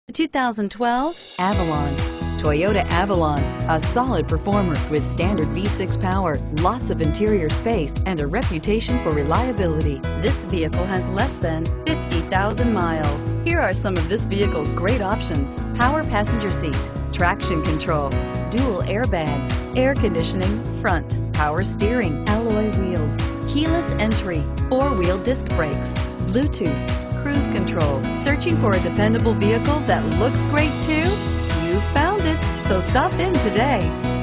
2012 Avalon. Toyota Avalon, a solid performer with standard V6 power, lots of interior space, and a reputation for reliability. This vehicle has less than 50,000 miles. Here are some of this vehicle's great options: power passenger seat, traction control, dual airbags, air conditioning, front, power steering, alloy wheels, keyless entry, four-wheel disc brakes, Bluetooth, cruise control. Searching for a dependable vehicle that looks great too? You found it, so stop in today.